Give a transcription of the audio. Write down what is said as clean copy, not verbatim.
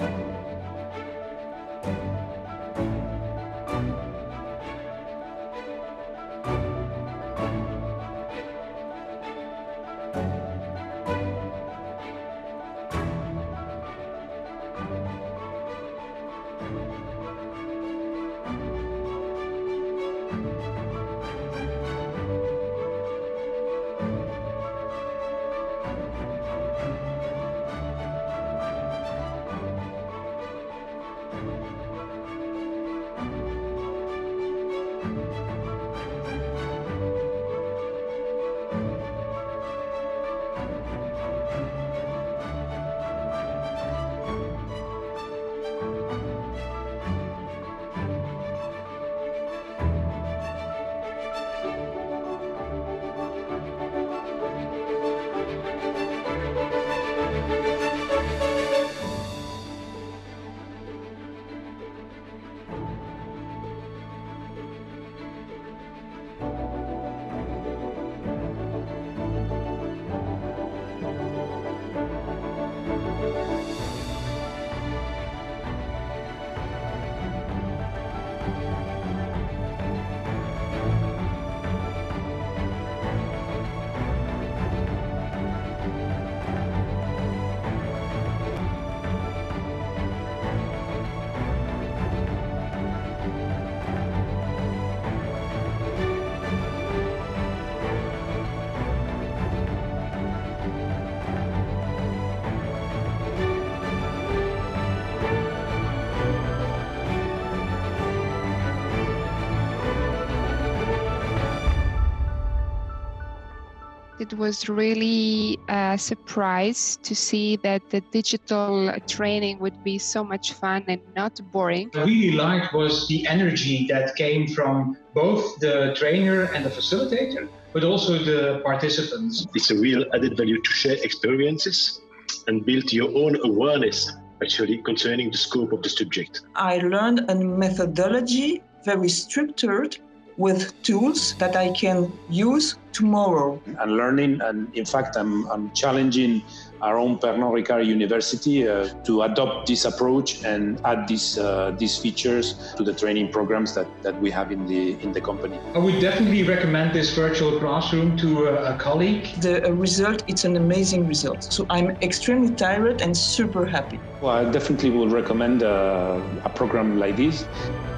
It was really a surprise to see that the digital training would be so much fun and not boring. What I really liked was the energy that came from both the trainer and the facilitator, but also the participants. It's a real added value to share experiences and build your own awareness actually concerning the scope of the subject. I learned a methodology very structured with tools that I can use tomorrow. And learning, and in fact, I'm challenging our own Pernod Ricard University to adopt this approach and add these features to the training programs that we have in the company. I would definitely recommend this virtual classroom to a colleague. The result, it's an amazing result. So I'm extremely tired and super happy. Well, I definitely will recommend a program like this.